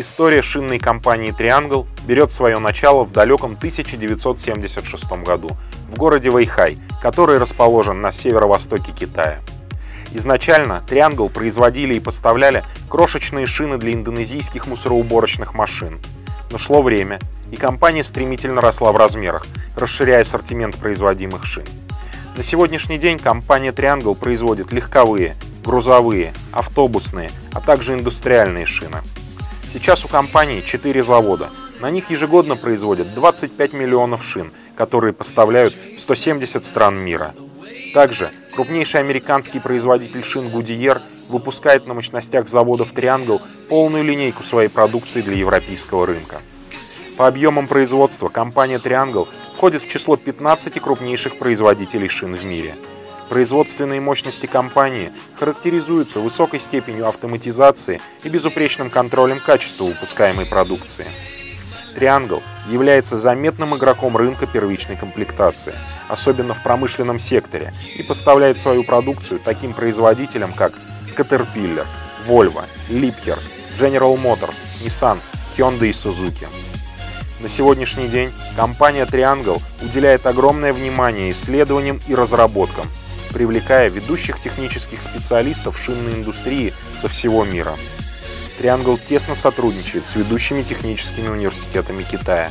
История шинной компании Triangle берет свое начало в далеком 1976 году в городе Вэйхай, который расположен на северо-востоке Китая. Изначально Triangle производили и поставляли крошечные шины для индонезийских мусороуборочных машин. Но шло время, и компания стремительно росла в размерах, расширяя ассортимент производимых шин. На сегодняшний день компания Triangle производит легковые, грузовые, автобусные, а также индустриальные шины. Сейчас у компании 4 завода. На них ежегодно производят 25 миллионов шин, которые поставляют в 170 стран мира. Также крупнейший американский производитель шин Goodyear выпускает на мощностях заводов Triangle полную линейку своей продукции для европейского рынка. По объемам производства компания Triangle входит в число 15 крупнейших производителей шин в мире. Производственные мощности компании характеризуются высокой степенью автоматизации и безупречным контролем качества выпускаемой продукции. Triangle является заметным игроком рынка первичной комплектации, особенно в промышленном секторе, и поставляет свою продукцию таким производителям, как Caterpillar, Volvo, Liebherr, General Motors, Nissan, Hyundai и Suzuki. На сегодняшний день компания Triangle уделяет огромное внимание исследованиям и разработкам, привлекая ведущих технических специалистов шинной индустрии со всего мира. Triangle тесно сотрудничает с ведущими техническими университетами Китая.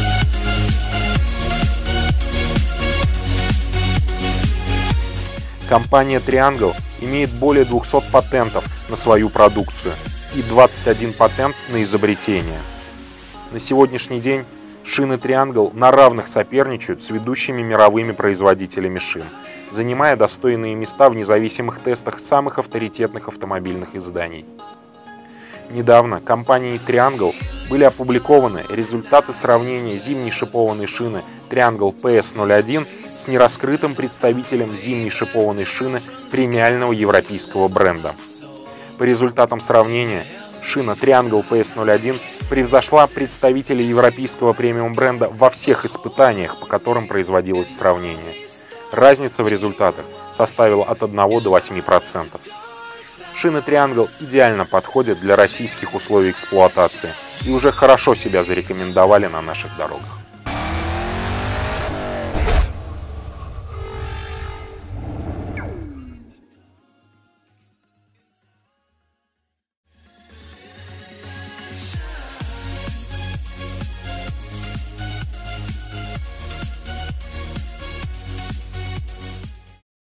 Компания Triangle имеет более 200 патентов на свою продукцию и 21 патент на изобретение. На сегодняшний день шины Triangle на равных соперничают с ведущими мировыми производителями шин, занимая достойные места в независимых тестах самых авторитетных автомобильных изданий. Недавно компанией Triangle были опубликованы результаты сравнения зимней шипованной шины Triangle PS01 с нераскрытым представителем зимней шипованной шины премиального европейского бренда. По результатам сравнения, шина Triangle PS01 превзошла представителей европейского премиум-бренда во всех испытаниях, по которым производилось сравнение. Разница в результатах составила от 1 до 8%. Шины Triangle идеально подходят для российских условий эксплуатации и уже хорошо себя зарекомендовали на наших дорогах.